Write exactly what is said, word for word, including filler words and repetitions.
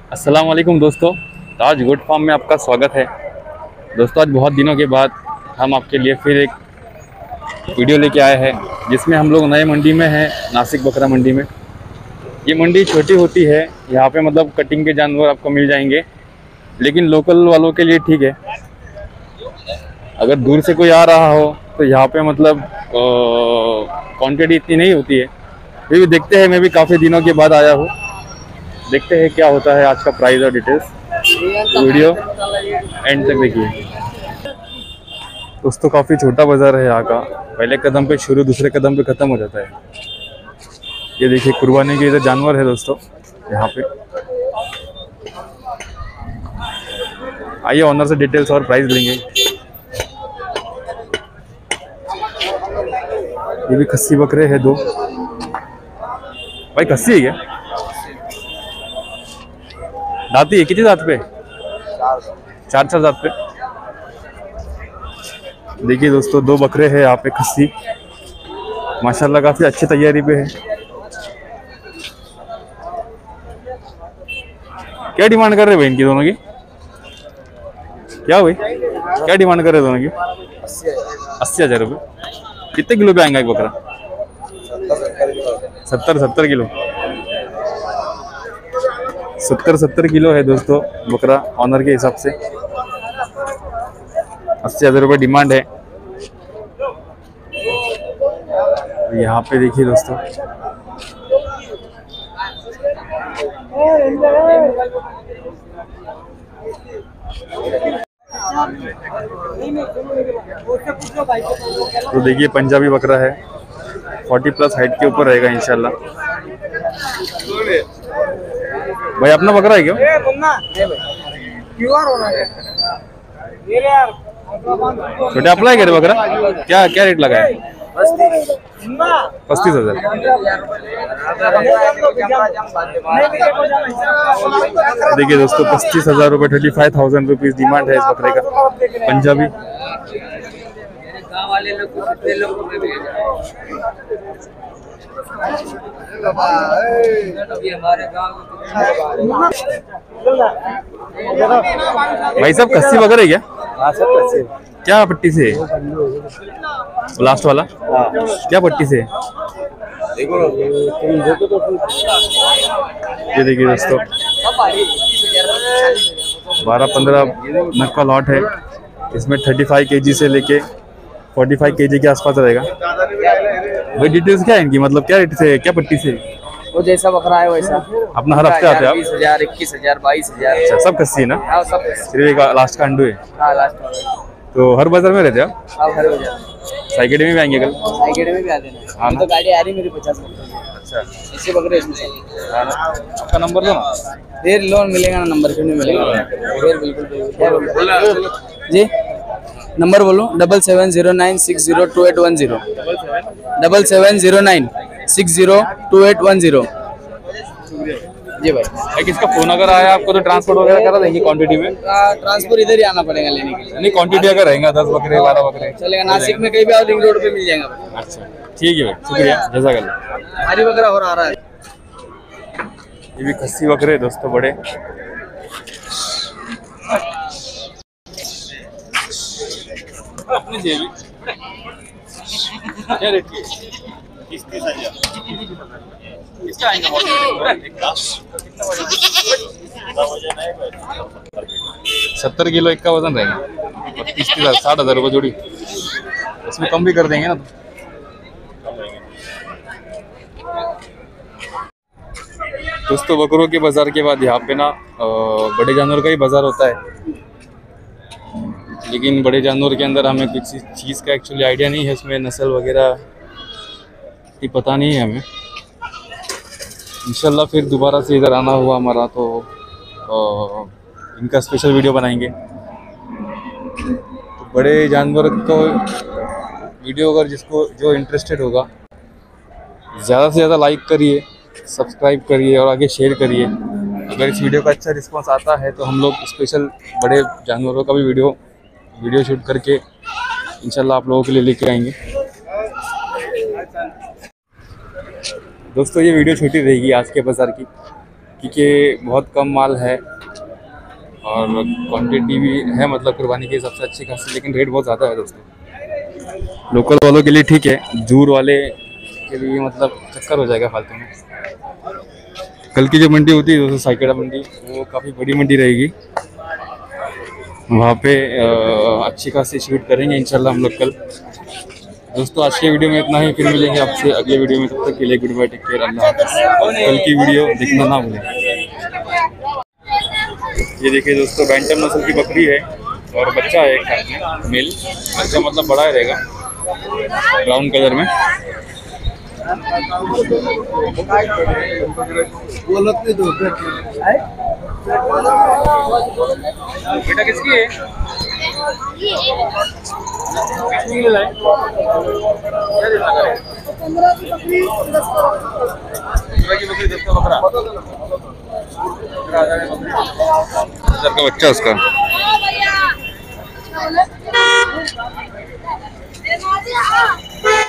अस्सलाम वालेकुम दोस्तों, ताज गोट फार्म में आपका स्वागत है। दोस्तों आज बहुत दिनों के बाद हम आपके लिए फिर एक वीडियो लेके आए हैं जिसमें हम लोग नए मंडी में हैं, नासिक बकरा मंडी में। ये मंडी छोटी होती है, यहाँ पे मतलब कटिंग के जानवर आपको मिल जाएंगे, लेकिन लोकल वालों के लिए ठीक है। अगर दूर से कोई आ रहा हो तो यहाँ पे मतलब क्वांटिटी इतनी नहीं होती है। फिर भी देखते हैं, मैं भी काफ़ी दिनों के बाद आया हूँ, देखते हैं क्या होता है आज का प्राइस और डिटेल्स। तो वीडियो एंड तक देखिए। दोस्तों काफ़ी छोटा बाज़ार है यहाँ का, पहले कदम पे शुरू, दूसरे कदम पे ख़त्म हो जाता है। ये देखिए कुर्बानी के इधर जानवर है दोस्तों यहाँ पे। आइए ऑनर से डिटेल्स और प्राइस लेंगे। ये भी खस्सी बकरे हैं दो। भाई खस्सी है क्या? दाती है? कितनी दांत पे? चार चार दांत पे। देखिए दोस्तों दो बकरे हैं यहाँ पे खस्सी, माशाल्लाह काफी अच्छी तैयारी पे है। क्या डिमांड कर रहे हैं भाई इनकी दोनों की? क्या भाई क्या डिमांड कर रहे हैं दोनों की? अस्सी हजार रुपये। कितने किलो पे आएगा एक बकरा? सत्तर सत्तर किलो सत्तर सत्तर किलो है दोस्तों बकरा ऑनर के हिसाब से। अस्सी हजार रुपये डिमांड है। यहाँ पे देखिए दोस्तों तो देखिए पंजाबी बकरा है, चालीस प्लस हाइट के ऊपर रहेगा इंशाल्लाह। भाई अपना बकरा है क्या? छोटे अपना है क्या बकरा? क्या क्या रेट लगा है? पच्चीस हजार। देखिए दोस्तों पच्चीस हजार रुपये, thirty five thousand rupees demand है इस बकरे का, पंजाबी। भाई साहब खस्सी वगैरह है क्या? हाँ सब कच्चे। क्या पट्टी से? लास्ट वाला क्या पट्टी से? देखो तुम देखो तो ये देखिए दोस्तों बारह पंद्रह नग का लॉट है। इसमें पैंतीस केजी से लेके पैंतालीस केजी के आसपास रहेगा। भाई डिटेल्स क्या है इनकी, मतलब क्या रेट से, क्या पट्टी से? वो जैसा बकरा है वैसा। अपना हर हफ्ते आते हैं आप? बीस हजार, इक्कीस हजार, बाईस हजार। अच्छा सब खस्सी है ना? हाँ सब। सिर्फ एक लास्ट का अंडू है? हाँ लास्ट वाला। तो हर बाजार में रहते हैं आप? हाँ हर बाजार। साइकिल में भी आएंगे कल? साइकिल में भी आते हैं। हाँ तो गाड़ी आ रही मेरी पचास बकरे। अच्छा इससे बकरे इसमें चाहिए। आपका नंबर दो ना। फिर लोन मिलेगा ना? नंबर क्यों नहीं मिलेगा? फिर बिल्कुल जी। नंबर बोलो double seven zero nine six zero two eight one zero double seven zero nine six zero two eight one zero. जी भाई। भाई किसका फोन अगर आया आपको तो ट्रांसपोर्ट वगैरह करा देंगे क्वांटिटी में? ट्रांसपोर्ट इधर ही आना पड़ेगा लेने के लिए। नहीं क्वांटिटी अगर रहेगा दस बकरे बारह बकरे चलेगा। नासिक में कहीं भी आओ रिंग रोड पे मिल जाएगा। अच्छा ठीक है भाई, शुक्रिया, जज़ाकल्लाह। हरी बकरा और आ रहा है। ये भी खस्सी बकरे दोस्तों बड़े। अपनी जेबी क्या रेट की? तीस तीस हजार। इसका आएगा सत्तर किलो एक का वजन रहेगा, तीस तीस साठ हजार रुपये जोड़ी। इसमें कम भी कर देंगे ना। दोस्तों बकरों के बाजार के बाद यहाँ पे ना बड़े जानवर का ही बाजार होता है, लेकिन बड़े जानवर के अंदर हमें किसी चीज़ का एक्चुअली आइडिया नहीं है, उसमें नस्ल वगैरह की पता नहीं है हमें। इंशाल्लाह फिर दोबारा से इधर आना हुआ हमारा तो आ, इनका स्पेशल वीडियो बनाएंगे। तो बड़े जानवर को वीडियो अगर जिसको जो इंटरेस्टेड होगा ज़्यादा से ज़्यादा लाइक करिए, सब्सक्राइब करिए और आगे शेयर करिए। अगर इस वीडियो का अच्छा रिस्पांस आता है तो हम लोग स्पेशल बड़े जानवरों का भी वीडियो वीडियो शूट करके इंशाल्लाह आप लोगों के लिए लेके आएंगे। दोस्तों ये वीडियो छोटी रहेगी आज के बाज़ार की, क्योंकि बहुत कम माल है और क्वांटिटी भी है, मतलब कुर्बानी के हिसाब से अच्छी खासी, लेकिन रेट बहुत ज़्यादा है दोस्तों। लोकल वालों के लिए ठीक है, दूर वाले के लिए मतलब चक्कर हो जाएगा फालतू में। कल की जो मंडी होती है दोस्तों, साइकेड़ा मंडी, वो काफ़ी बड़ी मंडी रहेगी। वहाँ पे अ, अच्छी खासी शूट करेंगे इंशाल्लाह हम लोग कल। दोस्तों आज के वीडियो में इतना ही, फिर मिलेंगे आपसे अगले वीडियो में। तब तक के लिए गुड बाय, टेक केयर, अल्लाह हाफ़िज़। कल की वीडियो देखना ना भूलें। ये देखिए दोस्तों, बैंटम नस्ल की बकरी है और बच्चा है एक साथ में, मेल। बच्चा मतलब बड़ा ही रहेगा, ब्राउन कलर में। बेटा किसकी है? की बकरी, दस का बकरा, हजार का बच्चा उसका।